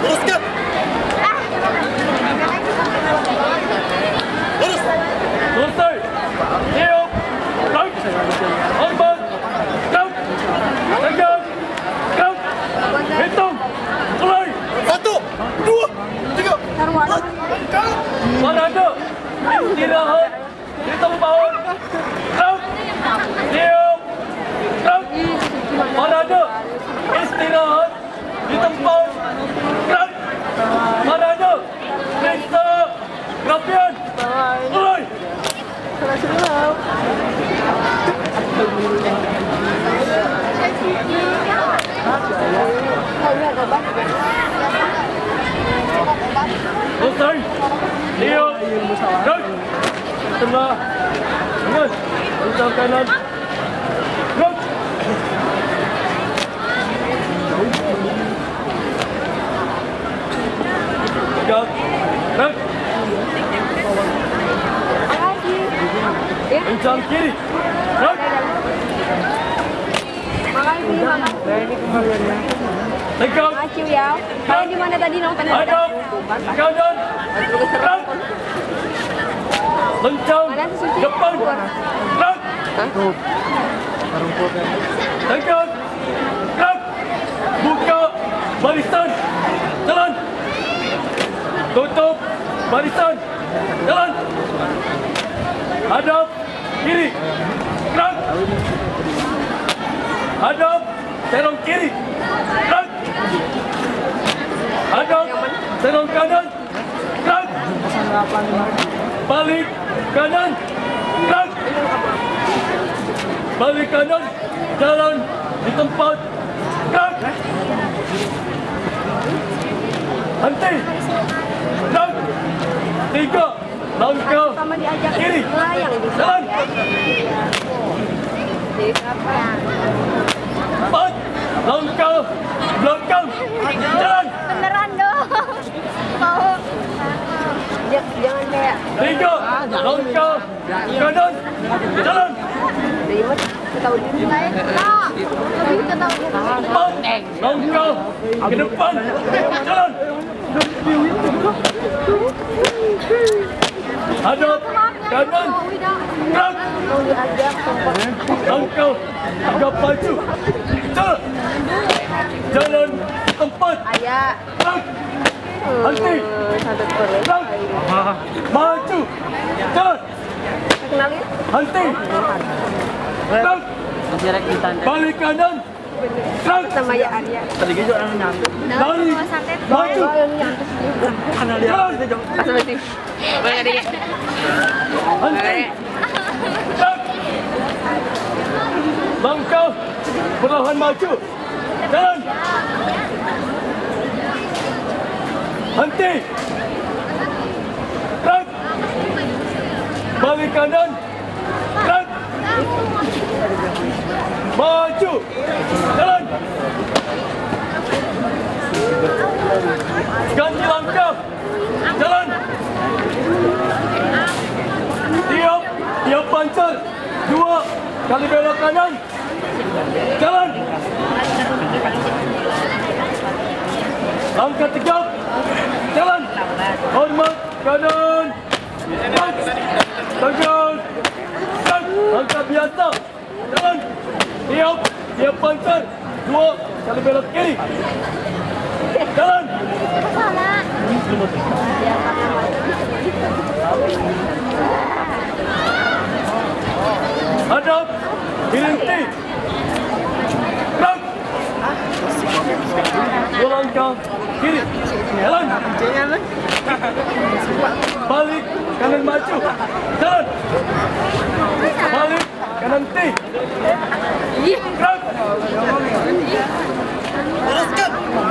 Luruskan. Lurus. Selesai. Siap. Gerak. Hormat. Gerak. Tegak. Gerak. Hitung. Mulai. 1, 2, 3. Mana ada? Istirahat. Di tempat. Gerak. Siap. Gerak. Mana ada? Istirahat. Di tempat. Gerak. Mana ada? Periksa. Rapian. Mulai. Selesai. Siap. Gerak. Tengah. Ingat. Bentang kanan. Gerak. Tegak. Gerak. Bentang kiri. Gerak. Makasih, makasih. Tegak. Makasih ya. Kalian di mana tadi nonton? Hadap. Kanan. Gerak. Lencang. Depan. Gerak. Tegak. Gerak. Buka barisan. Jalan. Tutup barisan. Jalan. Hadap kiri. Gerak. Hadap serong kiri. Gerak. Hadap serong kanan. Gerak. Balik kanan. Gerak. Balik kanan. Jalan di tempat. Gerak. Henti. Gerak. 3 langkah Sama diajak kiri. melayang di Jalan. 4 langkah belakang. Jalan. Beneran dong. Mau. Jangan kayak 3 langkah kanan. Jalan. ribet. Ketahui diri saya. Nah, lebih ketahui diri. 4 langkah ke depan. Jalan. Hadap kanan. Gerak. Mau diajak tempat. Langkah agak maju. Jalan. Jalan tempat. Ayah. Gerak. Henti. Satu Korea. Gerak. Maju. Jalan. Kenalin? Henti. Gerak. Balik kanan. Gerak. Sama ya Arya. Lari. Maju. Jalan. Pas berarti. Boleh tadi. Henti. Gerak. Langkah perlahan maju. Jalan. Henti. Gerak. Balik kanan. Gerak. Maju. Jalan. Ganti langkah. Jalan. Tiap. Tiap pancal. 2 kali belok kanan. Jalan. Langkah tegak. Jalan. Hormat kanan. Gerak. Tegak. Gerak. Langkah biasa. Jalan. Tiap. Tiap pancal. 2 kali belok kiri. Jalan. Hadap. Berhenti. Gerak. 2 langkah kiri. Jalan. Balik kanan maju. Jalan. Balik kanan T. Gerak. Luruskan.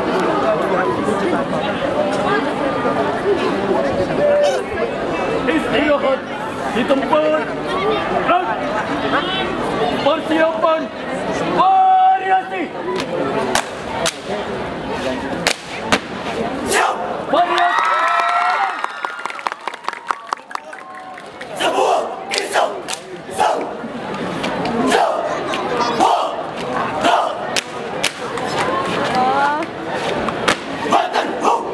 Istirahat di tempat. Gerak. Persiapan variasi. Siap. Variasi. Semua kisah. Sang. Sang. Ho. Ra. Batang. Ho.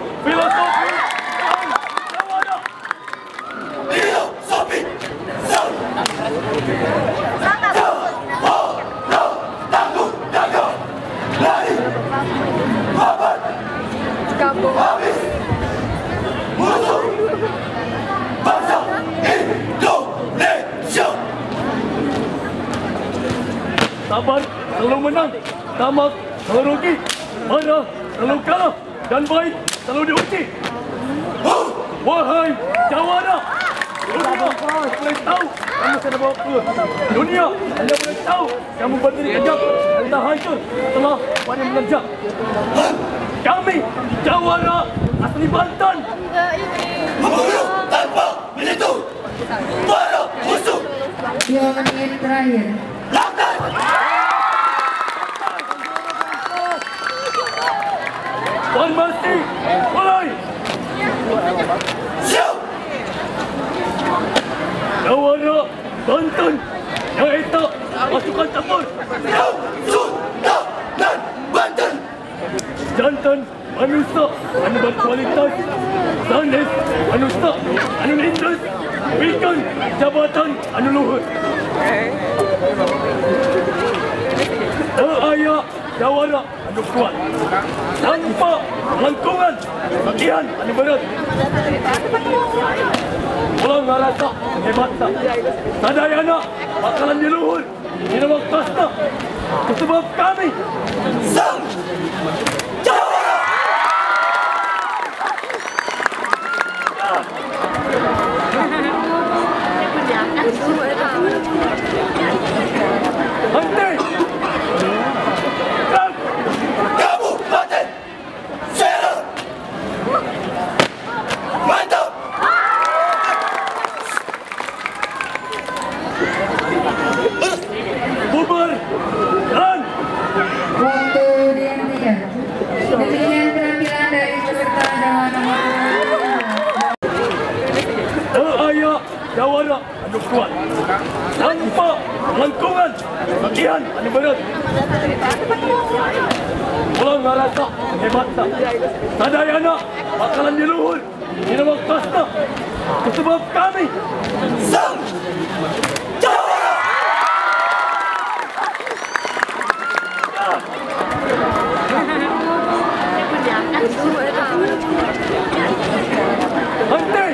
selalu menang, tamak selalu rugi, marah selalu kalah, dan baik selalu diuji. Wahai jawara, dunia boleh tahu kamu sedang bawa apa. Dunia hanya boleh tahu kamu berdiri kejam dan tak hancur setelah pada mengerjak. Kami jawara asli Banten. Membunuh tanpa menyentuh para musuh. 2 menit terakhir. Laknat. Formasi mulai. Siap. Jawara Banten yang itu pasukan tempur. Siap. Sudah dan Banten. Jantan manusia anu berkualitas, sanes manusia anu lintas, berikan jabatan anu luhur. Seaya jawara anu kuat, tanpa langkungan bagian anu berat. Ulang ngarasa hebat tak, sadayana bakalan diluhur, dinawag kasta, sebab kami Sang Jawara. henti. Dan Kabupaten Serang. Mantap. bubar dan Waktu dihentikan. Demikian penampilan dari peserta dengan nomor 2. seaya jawara anu kuat, tanpa langkungan bagian anu berat. Ulang ngarasa hebat tak, sadayana bakalan diluhur, dinawag kasta, sebab kami Sang Jawara. henti.